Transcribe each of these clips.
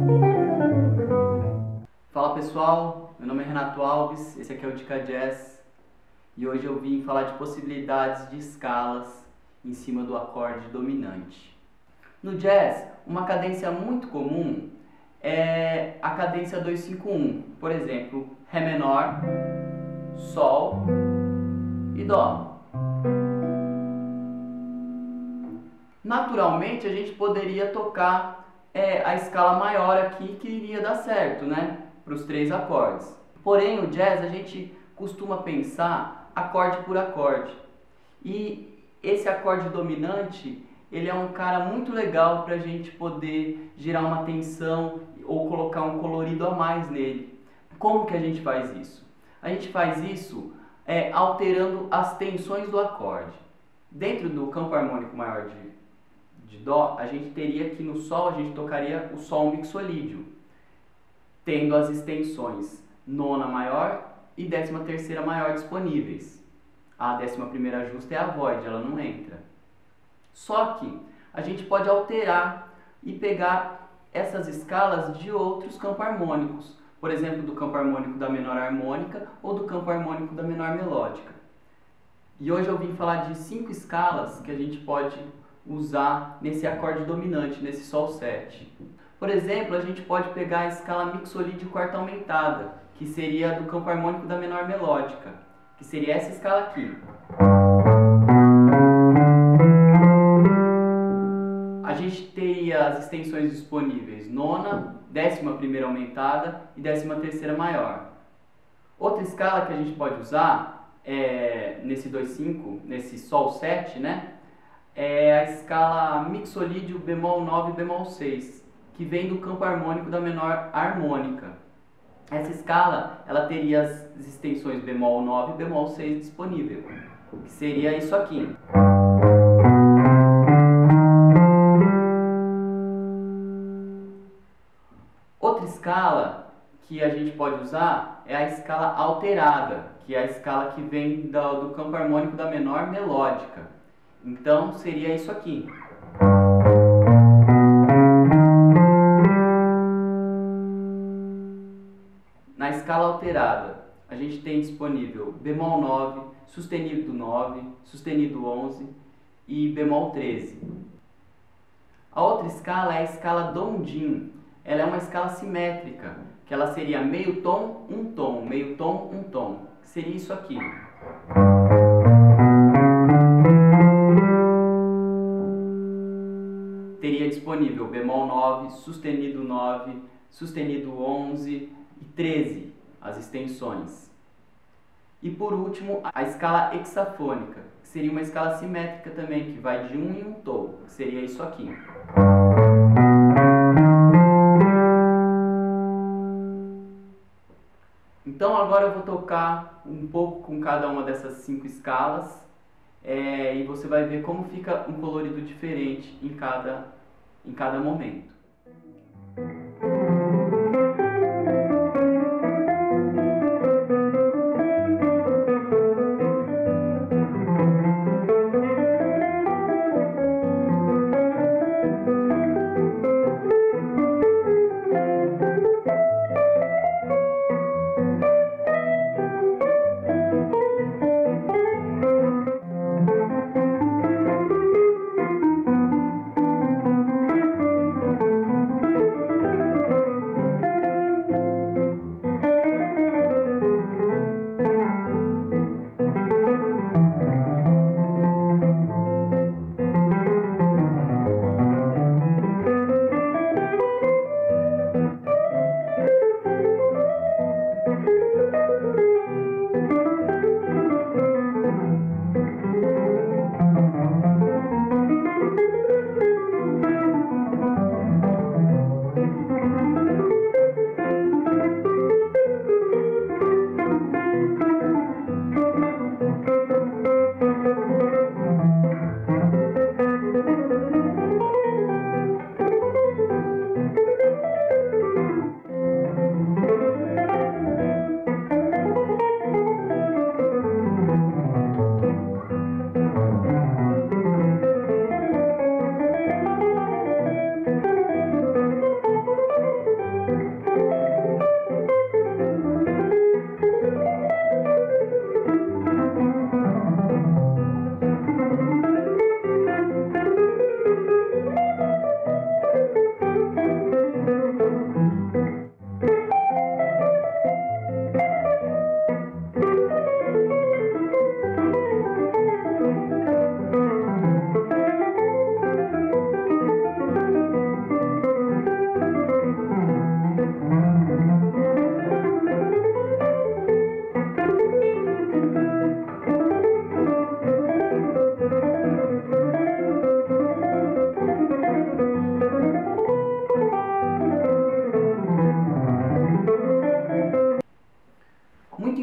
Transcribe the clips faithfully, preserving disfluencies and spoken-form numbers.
Fala pessoal, meu nome é Renato Alves, esse aqui é o Dica Jazz e hoje eu vim falar de possibilidades de escalas em cima do acorde dominante. No jazz, uma cadência muito comum é a cadência dois cinco um, por exemplo, Ré menor, Sol e Dó. Naturalmente a gente poderia tocar é, a escala maior aqui, que iria dar certo, né? Para os três acordes. Porém, o jazz a gente costuma pensar acorde por acorde. E esse acorde dominante, ele é um cara muito legal para a gente poder gerar uma tensão ou colocar um colorido a mais nele. Como que a gente faz isso? A gente faz isso é, alterando as tensões do acorde. Dentro do campo harmônico maior de, de Dó, a gente teria que no Sol a gente tocaria o Sol mixolídio, tendo as extensões nona maior e décima terceira maior disponíveis. A décima primeira justa é a void, ela não entra. Só que a gente pode alterar e pegar essas escalas de outros campos harmônicos, por exemplo, do campo harmônico da menor harmônica ou do campo harmônico da menor melódica. E hoje eu vim falar de cinco escalas que a gente pode usar nesse acorde dominante, nesse Sol sete. Por exemplo, a gente pode pegar a escala mixolídio quarta aumentada, que seria do campo harmônico da menor melódica, que seria essa escala aqui. A gente teria as extensões disponíveis nona, décima primeira aumentada e décima terceira maior. Outra escala que a gente pode usar é, nesse dois cinco, nesse Sol sete, né? É a escala mixolídio bemol nove bemol seis, que vem do campo harmônico da menor harmônica. Essa escala, ela teria as extensões bemol nove e bemol seis disponível, que seria isso aqui. Outra escala que a gente pode usar é a escala alterada, que é a escala que vem do, do campo harmônico da menor melódica. Então, seria isso aqui. Na escala alterada, a gente tem disponível bemol nove, sustenido nove, sustenido onze e bemol treze. A outra escala é a escala Dondin. Ela é uma escala simétrica, que ela seria meio tom, um tom, meio tom, um tom. Que seria isso aqui. Teria disponível bemol nove, sustenido nove, sustenido onze e treze, as extensões. E por último, a escala hexafônica, que seria uma escala simétrica também, que vai de um em um tom, que seria isso aqui. Então agora eu vou tocar um pouco com cada uma dessas cinco escalas é, e você vai ver como fica um colorido diferente em cada, em cada momento.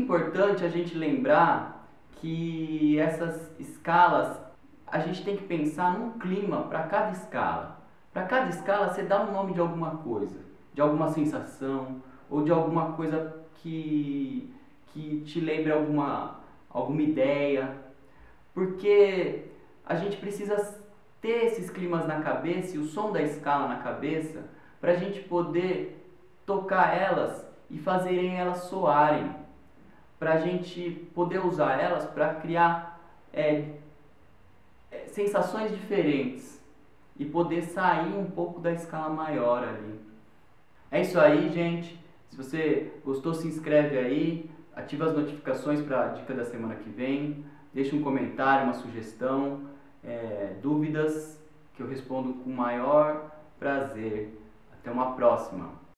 importante a gente lembrar que essas escalas, a gente tem que pensar num clima para cada escala. Para cada escala você dá um nome de alguma coisa, de alguma sensação ou de alguma coisa que, que te lembre alguma, alguma ideia, porque a gente precisa ter esses climas na cabeça e o som da escala na cabeça para a gente poder tocar elas e fazerem elas soarem, para a gente poder usar elas para criar é, é, sensações diferentes e poder sair um pouco da escala maior ali. É isso aí, gente. Se você gostou, se inscreve aí, ativa as notificações para a dica da semana que vem, deixa um comentário, uma sugestão, é, dúvidas, que eu respondo com o maior prazer. Até uma próxima!